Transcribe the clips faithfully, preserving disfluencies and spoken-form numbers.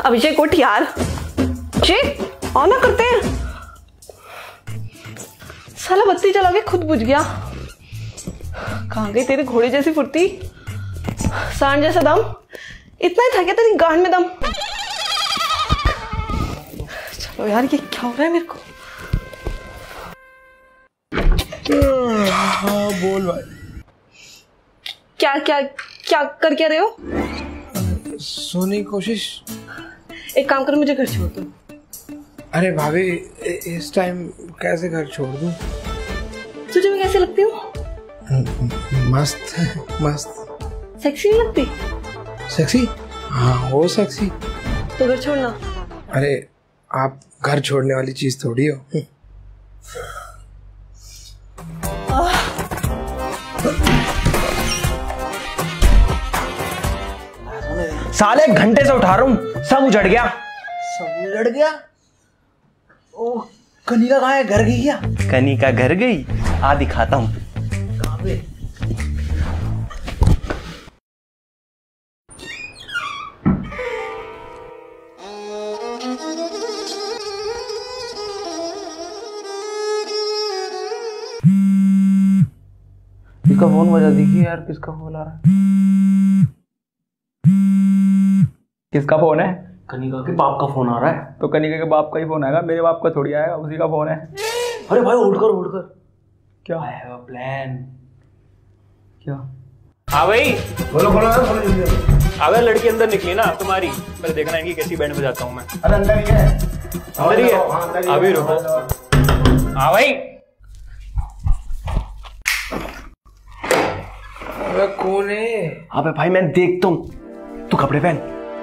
अभिषेक उठ यार, अभिषेक ऑन ना करते हैं। साला बत्ती चला के खुद बुझ गया। कहाँ गई तेरी घोड़े जैसी फुर्ती, सांड जैसा दम, इतना ही था क्या तेरी गांड में दम। चलो यार ये क्या हो रहा है मेरे को। हाँ बोल भाई। क्या क्या क्या कर क्या रहे हो? सोने की कोशिश। एक काम करो, मुझे घर छोड़ दो। अरे भाभी इस टाइम कैसे घर छोड़ दूं? तुझे मैं कैसे लगती हूँ? मस्त है, मस्त। सेक्सी नहीं लगती? सेक्सी? हाँ हो सेक्सी। तो घर छोड़ना। अरे आप घर छोड़ने वाली चीज थोड़ी हो। साले एक घंटे से उठा रहा हूँ, सब उजड़ गया। सब उजड़ गया? ओह कनिका कहाँ है? घर गई क्या? कनिका घर गई, आ दिखाता हूँ। कहाँ पे? किसका फोन बजा? देखिए यार किसका फोन आ रहा है। किसका फोन है? कनिका के बाप का फोन आ रहा है। तो कनिका के बाप का ही फोन आएगा, मेरे बाप का थोड़ी आएगा, उसी का फोन है। अरे भाई उठ कर उठ कर। क्या? I have a plan। क्या? हाँ भाई बोलो बोलो बोलो जल्दी। अगर लड़की अंदर निकली ना तुम्हारी, पहले देखना इनकी कैसी बैंड बजाता हूँ मैं। अरे अंदर ही है। अंदर ही है? अभी रुको। हाँ भाई। अबे कौन है? अबे भाई मैं देखता हूँ, तू कपड़े पहन।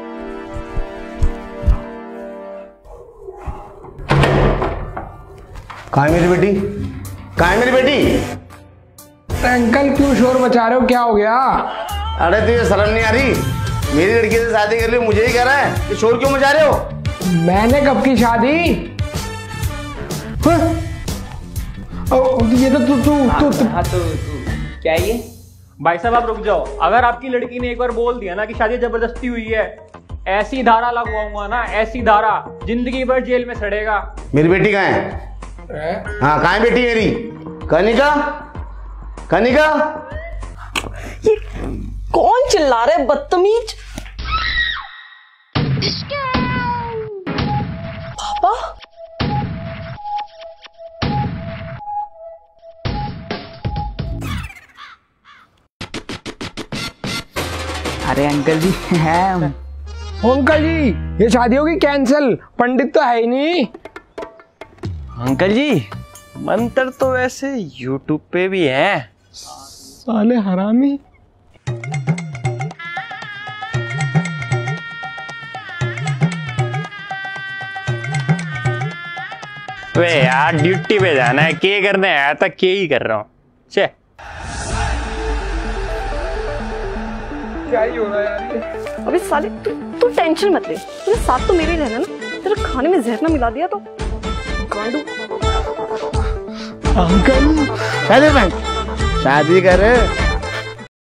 कहाँ है मेरी बेटी? कहाँ है मेरी बेटी? अंकल क्यों शोर मचा रहे हो, क्या हो गया? अरे तुझे शर्म नहीं आ रही? मेरी लड़की से शादी कर ली, मुझे ही कह रहा है कि शोर क्यों मचा रहे हो? मैंने कब की शादी? हाँ? ओ, ये तो तू तू तू तू हाँ तो क्या है ये? भाई साहब आप रुक जाओ। अगर आपकी लड़की ने एक बार बोल दिया ना कि शादी जबरदस्ती हुई है, ऐसी धारा लगवाऊंगा ना, ऐसी धारा, जिंदगी भर जेल में सड़ेगा। मेरी बेटी कहाँ है? हाँ कहाँ है बेटी मेरी? कनिका? कनिका? ये कौन चिल्ला रहा है बदतमीज? पापा? अरे अंकल जी हैं। अंकल जी ये शादी होगी कैंसिल, पंडित तो है ही नहीं। अंकल जी मंत्र तो वैसे यूट्यूब पे भी है। साले हरामी। वे यार ड्यूटी पे जाना है, के करने आया था, के ही कर रहा हूँ। चे क्या ही हो रहा है यार ये? अबे साले तू तू टेंशन मत ले, तेरे साथ तो मेरे ही रहना ना। तेरे खाने में जहर ना मिला दिया तो गांडू। अंकल अरे भाई शादी कर